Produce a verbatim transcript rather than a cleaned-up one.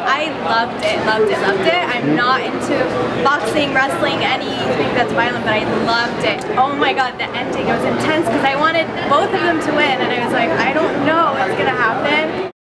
I loved it, loved it, loved it. I'm not into boxing, wrestling, anything that's violent, but I loved it. Oh my god, the ending, it was intense because I wanted both of them to win, and I was like, I don't know.